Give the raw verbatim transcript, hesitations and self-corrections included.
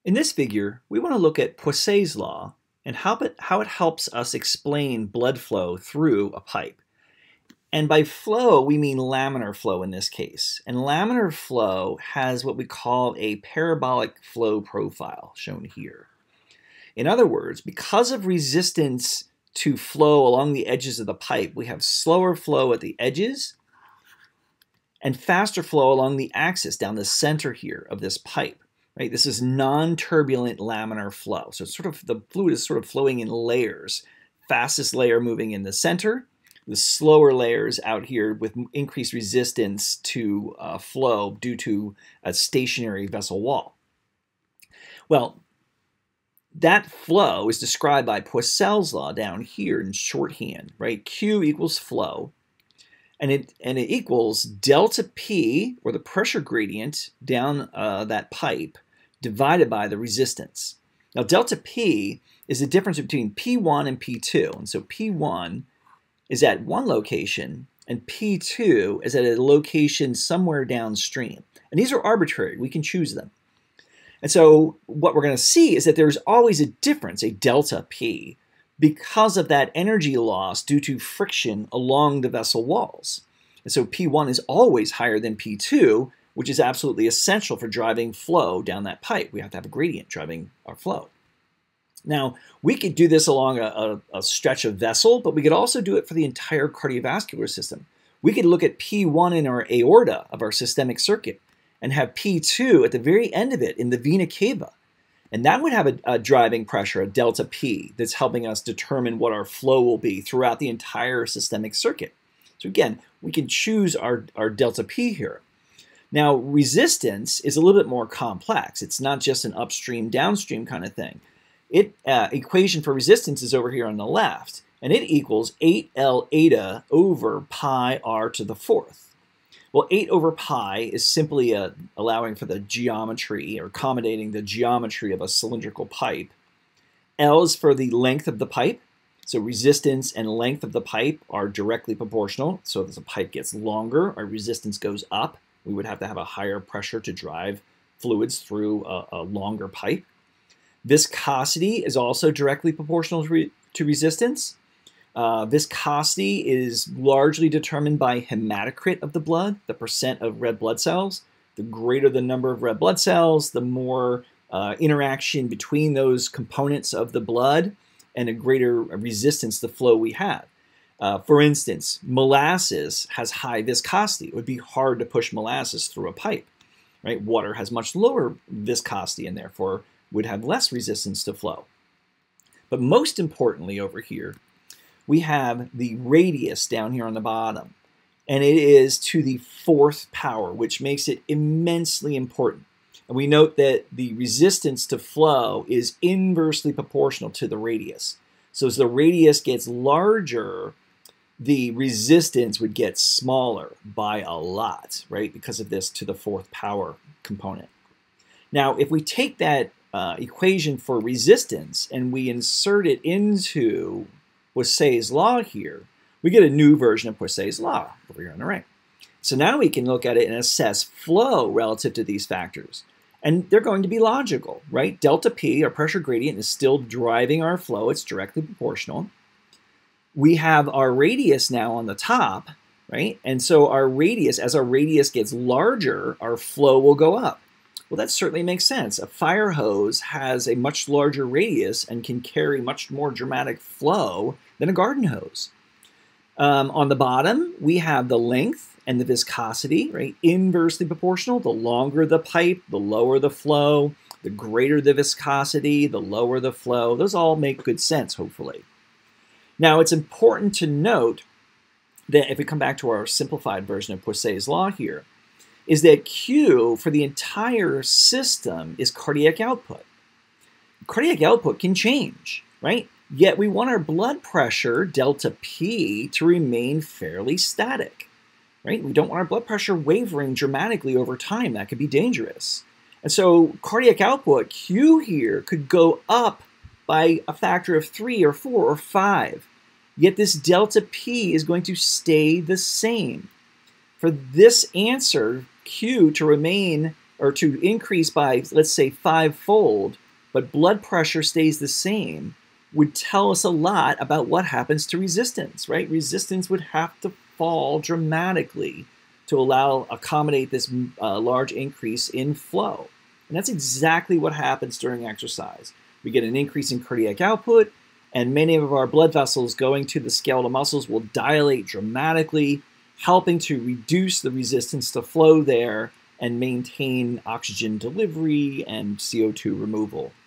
In this figure, we want to look at Poiseuille's law and how it, how it helps us explain blood flow through a pipe. And by flow, we mean laminar flow in this case. And laminar flow has what we call a parabolic flow profile, shown here. In other words, because of resistance to flow along the edges of the pipe, we have slower flow at the edges and faster flow along the axis down the center here of this pipe. Right? This is non-turbulent laminar flow. So it's sort of the fluid is sort of flowing in layers. Fastest layer moving in the center, the slower layers out here with increased resistance to uh, flow due to a stationary vessel wall. Well, that flow is described by Poiseuille's law down here in shorthand, right? Q equals flow, and it and it equals delta P, or the pressure gradient down uh, that pipe, divided by the resistance. Now delta P is the difference between P one and P two, and so P one is at one location and P two is at a location somewhere downstream. And these are arbitrary, we can choose them. And so what we're going to see is that there's always a difference, a delta P, because of that energy loss due to friction along the vessel walls. And so P one is always higher than P two, which is absolutely essential for driving flow down that pipe. We have to have a gradient driving our flow. Now, we could do this along a, a, a stretch of vessel, but we could also do it for the entire cardiovascular system. We could look at P one in our aorta of our systemic circuit and have P two at the very end of it in the vena cava. And that would have a, a driving pressure, a delta P, that's helping us determine what our flow will be throughout the entire systemic circuit. So again, we can choose our, our delta P here. Now, resistance is a little bit more complex. It's not just an upstream, downstream kind of thing. It uh, equation for resistance is over here on the left, and it equals eight L eta over pi r to the fourth. Well, eight over pi is simply uh, allowing for the geometry, or accommodating the geometry of a cylindrical pipe. L is for the length of the pipe, so resistance and length of the pipe are directly proportional. So as the pipe gets longer, our resistance goes up. We would have to have a higher pressure to drive fluids through a, a longer pipe. Viscosity is also directly proportional to, re to resistance. Uh, viscosity is largely determined by hematocrit of the blood, the percent of red blood cells. The greater the number of red blood cells, the more uh, interaction between those components of the blood and a greater resistance to flow we have. Uh, for instance, molasses has high viscosity. It would be hard to push molasses through a pipe. Right? Water has much lower viscosity and therefore would have less resistance to flow. But most importantly over here, we have the radius down here on the bottom, and it is to the fourth power, which makes it immensely important. And we note that the resistance to flow is inversely proportional to the radius. So as the radius gets larger, the resistance would get smaller by a lot, right? Because of this to the fourth power component. Now, if we take that uh, equation for resistance and we insert it into Poiseuille's law here, we get a new version of Poiseuille's law over here on the right. So now we can look at it and assess flow relative to these factors. And they're going to be logical, right? Delta P, our pressure gradient, is still driving our flow. It's directly proportional. We have our radius now on the top, right? And so our radius, as our radius gets larger, our flow will go up. Well, that certainly makes sense. A fire hose has a much larger radius and can carry much more dramatic flow than a garden hose. Um, on the bottom, we have the length and the viscosity, right? Inversely proportional. The longer the pipe, the lower the flow. The greater the viscosity, the lower the flow. Those all make good sense, hopefully. Now, it's important to note that if we come back to our simplified version of Poiseuille's law here, is that Q for the entire system is cardiac output. Cardiac output can change, right? Yet we want our blood pressure, delta P, to remain fairly static, right? We don't want our blood pressure wavering dramatically over time. That could be dangerous. And so cardiac output, Q here, could go up by a factor of three or four or five. Yet this delta P is going to stay the same. For this answer, Q, to remain or to increase by, let's say, five-fold, but blood pressure stays the same, would tell us a lot about what happens to resistance, right? Resistance would have to fall dramatically to allow, accommodate this uh, large increase in flow. And that's exactly what happens during exercise. We get an increase in cardiac output, and many of our blood vessels going to the skeletal muscles will dilate dramatically, helping to reduce the resistance to flow there and maintain oxygen delivery and C O two removal.